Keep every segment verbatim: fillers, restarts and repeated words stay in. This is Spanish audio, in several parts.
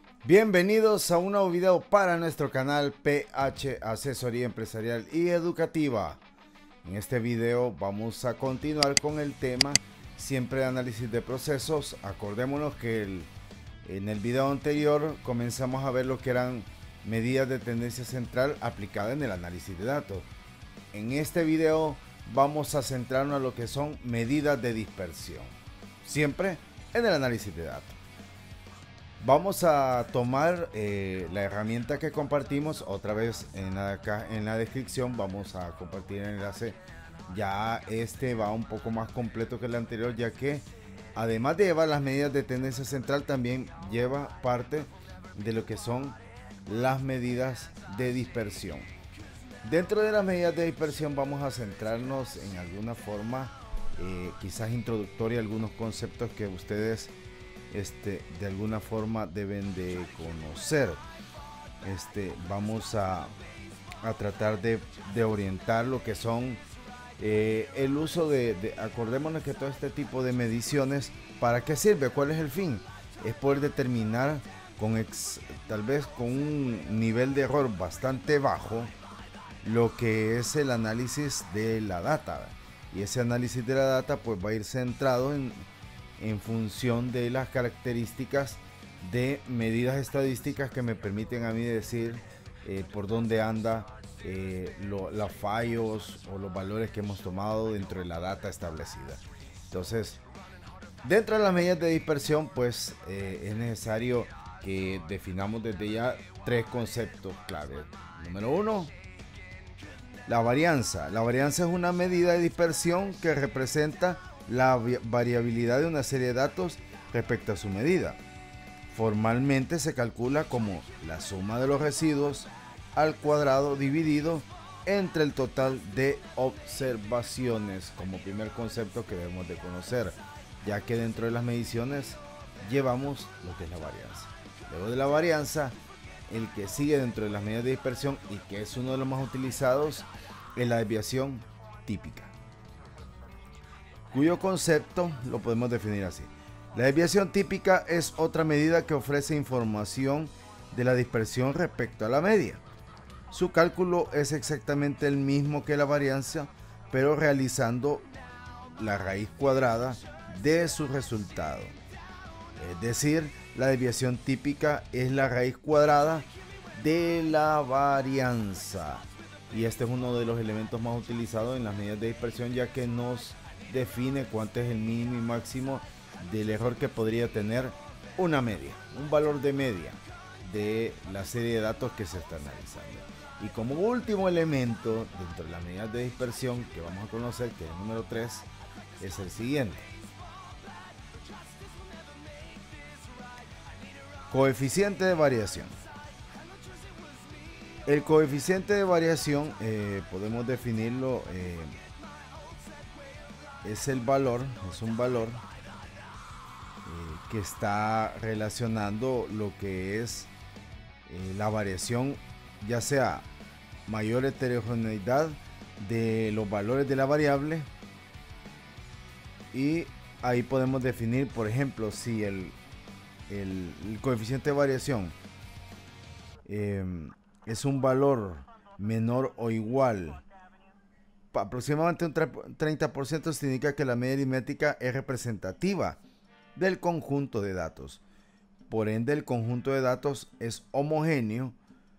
Bienvenidos a un nuevo video para nuestro canal P H Asesoría Empresarial y Educativa. En este video vamos a continuar con el tema siempre de análisis de procesos. Acordémonos que el, en el video anterior comenzamos a ver lo que eran medidas de tendencia central aplicadas en el análisis de datos. En este video vamos a centrarnos en lo que son medidas de dispersión, siempre en el análisis de datos. Vamos a tomar eh, la herramienta que compartimos otra vez en la, acá en la descripción. Vamos a compartir el enlace. Ya este va un poco más completo que el anterior, ya que además de llevar las medidas de tendencia central, también lleva parte de lo que son las medidas de dispersión. Dentro de las medidas de dispersión vamos a centrarnos en alguna forma eh, quizás introductoria, algunos conceptos que ustedes Este, de alguna forma deben de conocer. Este, vamos a, a tratar de, de orientar lo que son eh, el uso de, de, acordémonos que todo este tipo de mediciones, ¿para qué sirve? ¿Cuál es el fin? Es poder determinar con ex, tal vez con un nivel de error bastante bajo lo que es el análisis de la data, y ese análisis de la data pues va a ir centrado en en función de las características de medidas estadísticas que me permiten a mí decir eh, por dónde anda eh, lo, los fallos o los valores que hemos tomado dentro de la data establecida. Entonces, dentro de las medidas de dispersión, pues eh, es necesario que definamos desde ya tres conceptos clave. Número uno, la varianza. La varianza es una medida de dispersión que representa la variabilidad de una serie de datos respecto a su medida. Formalmente se calcula como la suma de los residuos al cuadrado dividido entre el total de observaciones, como primer concepto que debemos de conocer, ya que dentro de las mediciones llevamos lo que es la varianza. Luego de la varianza, el que sigue dentro de las medidas de dispersión y que es uno de los más utilizados es la desviación típica, cuyo concepto lo podemos definir así. La desviación típica es otra medida que ofrece información de la dispersión respecto a la media. Su cálculo es exactamente el mismo que la varianza, pero realizando la raíz cuadrada de su resultado. Es decir, la desviación típica es la raíz cuadrada de la varianza. Y este es uno de los elementos más utilizados en las medidas de dispersión, ya que nos define cuánto es el mínimo y máximo del error que podría tener una media, un valor de media de la serie de datos que se está analizando. Y como último elemento dentro de las medidas de dispersión que vamos a conocer, que es el número tres, es el siguiente: coeficiente de variación. El coeficiente de variación eh, podemos definirlo eh, es el valor, es un valor eh, que está relacionando lo que es eh, la variación, ya sea mayor heterogeneidad de los valores de la variable, y ahí podemos definir, por ejemplo, si el, el, el coeficiente de variación eh, es un valor menor o igual aproximadamente un treinta por ciento, significa que la media aritmética es representativa del conjunto de datos. Por ende, el conjunto de datos es homogéneo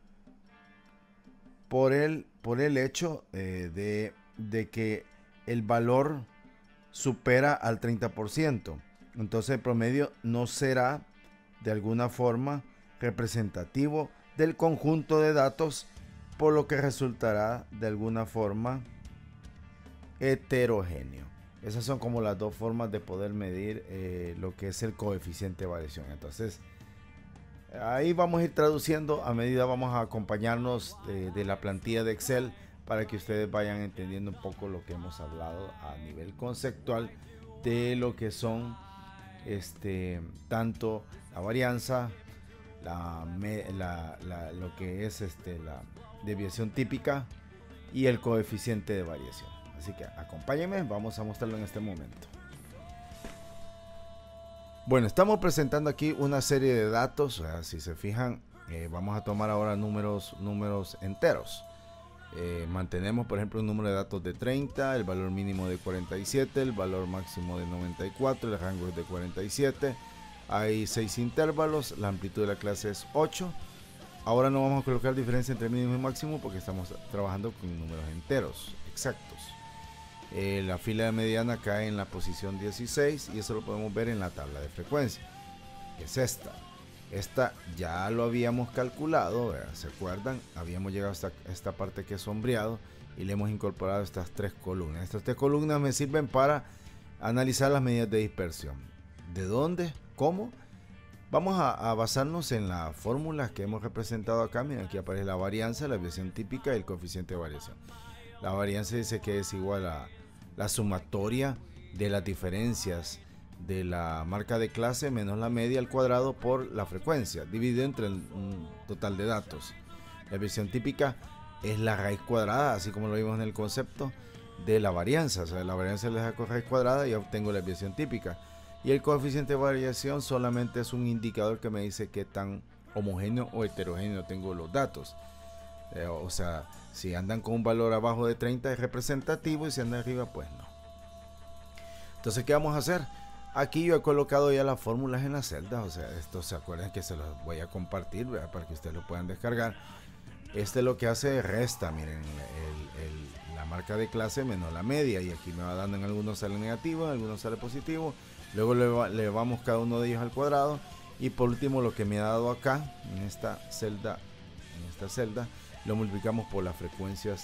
por el, por el hecho eh, de, de que el valor supera al treinta por ciento. Entonces, el promedio no será de alguna forma representativo del conjunto de datos, por lo que resultará de alguna forma heterogéneo. Esas son como las dos formas de poder medir eh, lo que es el coeficiente de variación. Entonces, ahí vamos a ir traduciendo a medida, vamos a acompañarnos de, de la plantilla de Excel para que ustedes vayan entendiendo un poco lo que hemos hablado a nivel conceptual de lo que son este tanto la varianza, la, la, la, lo que es este, la desviación típica y el coeficiente de variación. Así que acompáñenme, vamos a mostrarlo en este momento. Bueno, estamos presentando aquí una serie de datos. O sea, si se fijan, eh, vamos a tomar ahora números, números enteros. Eh, mantenemos, por ejemplo, un número de datos de treinta, el valor mínimo de cuarenta y siete, el valor máximo de noventa y cuatro, el rango es de cuarenta y siete. Hay seis intervalos, la amplitud de la clase es ocho. Ahora no vamos a colocar diferencia entre mínimo y máximo porque estamos trabajando con números enteros exactos. Eh, la fila de mediana cae en la posición dieciséis y eso lo podemos ver en la tabla de frecuencia, que es esta. Esta ya lo habíamos calculado, ¿verdad? ¿Se acuerdan? Habíamos llegado hasta esta parte que es sombreado y le hemos incorporado estas tres columnas. Estas tres columnas me sirven para analizar las medidas de dispersión. ¿De dónde? ¿Cómo? Vamos a, a basarnos en las fórmulas que hemos representado acá. Miren, aquí aparece la varianza, la desviación típica y el coeficiente de variación. La varianza dice que es igual a la sumatoria de las diferencias de la marca de clase menos la media al cuadrado por la frecuencia, dividido entre un total de datos. La desviación típica es la raíz cuadrada, así como lo vimos en el concepto de la varianza. O sea, la varianza le saco raíz cuadrada y obtengo la desviación típica. Y el coeficiente de variación solamente es un indicador que me dice qué tan homogéneo o heterogéneo tengo los datos. Eh, o sea, si andan con un valor abajo de treinta es representativo y si andan arriba pues no. Entonces, ¿qué vamos a hacer? Aquí yo he colocado ya las fórmulas en las celdas. O sea, esto se acuerdan que se los voy a compartir, ¿verdad? Para que ustedes lo puedan descargar. Este lo que hace es resta, miren, el, el, la marca de clase menos la media. Y aquí me va dando, en algunos sale negativo, en algunos sale positivo. Luego le, va, le vamos cada uno de ellos al cuadrado. Y por último, lo que me ha dado acá, en esta celda, en esta celda, lo multiplicamos por las frecuencias,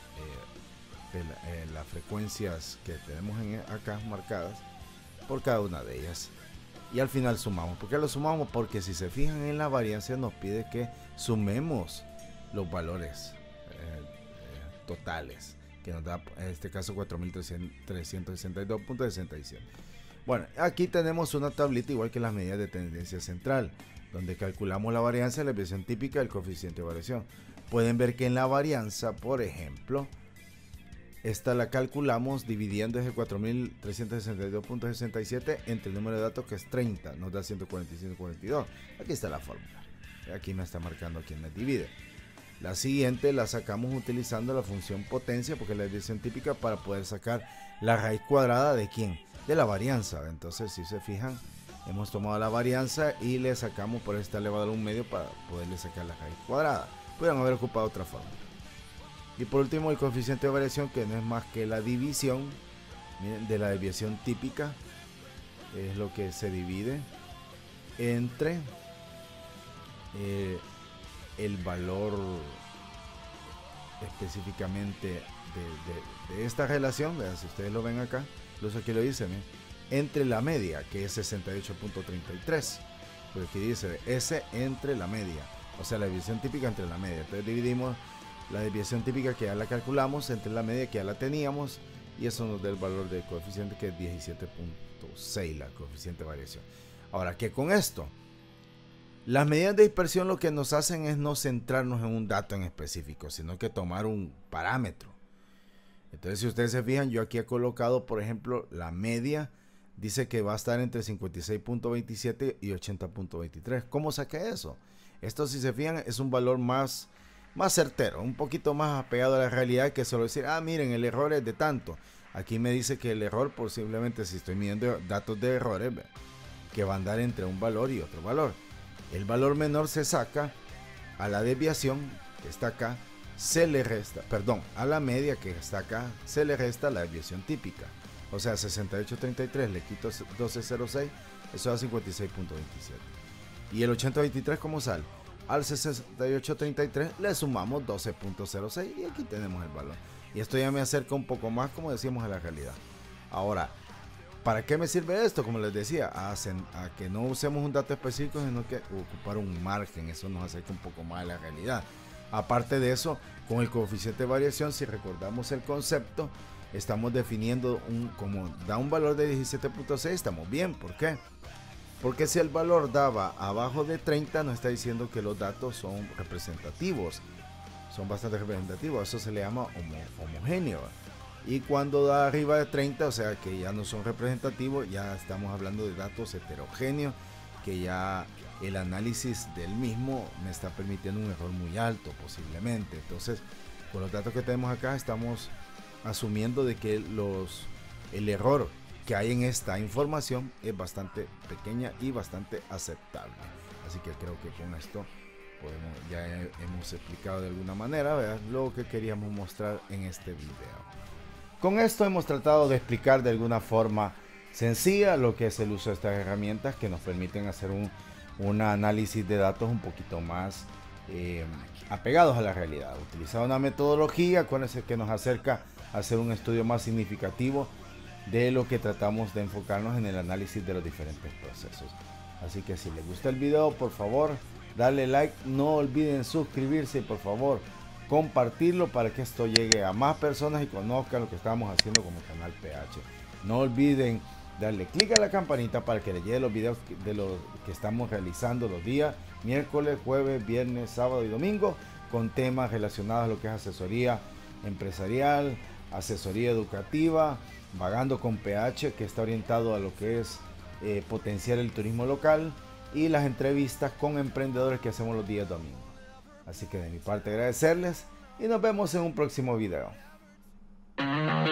eh, de la, eh, las frecuencias que tenemos en, acá marcadas, por cada una de ellas. Y al final sumamos. ¿Por qué lo sumamos? Porque si se fijan en la varianza nos pide que sumemos los valores eh, eh, totales, que nos da en este caso cuatro mil trescientos sesenta y dos punto sesenta y siete. Bueno, aquí tenemos una tablita igual que las medidas de tendencia central, donde calculamos la varianza, la desviación típica y el coeficiente de variación. Pueden ver que en la varianza, por ejemplo, esta la calculamos dividiendo ese cuatro mil trescientos sesenta y dos punto sesenta y siete entre el número de datos, que es treinta, nos da ciento cuarenta y cinco punto cuarenta y dos. Aquí está la fórmula. Aquí me está marcando quién me divide. La siguiente la sacamos utilizando la función potencia, porque es la desviación típica, para poder sacar la raíz cuadrada de quién, de la varianza. Entonces, si se fijan, hemos tomado la varianza y le sacamos por esta elevado a un medio para poderle sacar la raíz cuadrada. Pudieran haber ocupado otra forma. Y por último, el coeficiente de variación, que no es más que la división, miren, de la desviación típica. Es lo que se divide entre eh, el valor específicamente de, de, de esta relación. Vean, si ustedes lo ven acá, incluso aquí lo dice, miren, entre la media, que es sesenta y ocho punto treinta y tres. Pero aquí dice S entre la media, o sea, la desviación típica entre la media. Entonces dividimos la desviación típica, que ya la calculamos, entre la media, que ya la teníamos, y eso nos da el valor del coeficiente, que es diecisiete punto seis, la coeficiente de variación. Ahora, ¿qué con esto? Las medidas de dispersión lo que nos hacen es no centrarnos en un dato en específico, sino que tomar un parámetro. Entonces, si ustedes se fijan, yo aquí he colocado, por ejemplo, la media. Dice que va a estar entre cincuenta y seis punto veintisiete y ochenta punto veintitrés. ¿Cómo saqué eso? Esto, si se fijan, es un valor más, más certero, un poquito más apegado a la realidad, que solo decir, ah, miren, el error es de tanto. Aquí me dice que el error, posiblemente, si estoy midiendo datos de errores, que va a andar entre un valor y otro valor. El valor menor se saca a la desviación, que está acá, se le resta, perdón, a la media, que está acá, se le resta la desviación típica. O sea, sesenta y ocho punto treinta y tres le quito doce punto cero seis, eso da cincuenta y seis punto veintisiete. ¿Y el ochenta punto veintitrés cómo sale? Al sesenta y ocho punto treinta y tres le sumamos doce punto cero seis y aquí tenemos el valor. Y esto ya me acerca un poco más, como decíamos, a la realidad. Ahora, ¿para qué me sirve esto? Como les decía, a, a que no usemos un dato específico, sino que ocupar un margen. Eso nos acerca un poco más a la realidad. Aparte de eso, con el coeficiente de variación, si recordamos el concepto, estamos definiendo un, como da un valor de diecisiete punto seis, estamos bien. ¿Por qué? Porque si el valor daba abajo de treinta, nos está diciendo que los datos son representativos, son bastante representativos. Eso se le llama homo, homogéneo. y cuando da arriba de treinta, o sea que ya no son representativos, ya estamos hablando de datos heterogéneos, que ya el análisis del mismo me está permitiendo un error muy alto posiblemente. Entonces, con los datos que tenemos acá estamos asumiendo de que los el error que hay en esta información es bastante pequeña y bastante aceptable. Así que creo que con esto podemos, ya hemos explicado de alguna manera, ¿verdad?, lo que queríamos mostrar en este video. Con esto hemos tratado de explicar de alguna forma sencilla lo que es el uso de estas herramientas que nos permiten hacer un, un análisis de datos un poquito más eh, apegados a la realidad. Utilizar una metodología, acuérdense, que nos acerca a hacer un estudio más significativo de lo que tratamos de enfocarnos en el análisis de los diferentes procesos. Así que si les gusta el video, por favor, darle like, no olviden suscribirse y por favor compartirlo para que esto llegue a más personas y conozcan lo que estamos haciendo como canal P H. No olviden darle clic a la campanita para que les llegue los videos de los que estamos realizando los días miércoles, jueves, viernes, sábado y domingo, con temas relacionados a lo que es asesoría empresarial, asesoría educativa, Vagando con P H, que está orientado a lo que es eh, potenciar el turismo local, y las entrevistas con emprendedores que hacemos los días domingos. Así que de mi parte agradecerles y nos vemos en un próximo video.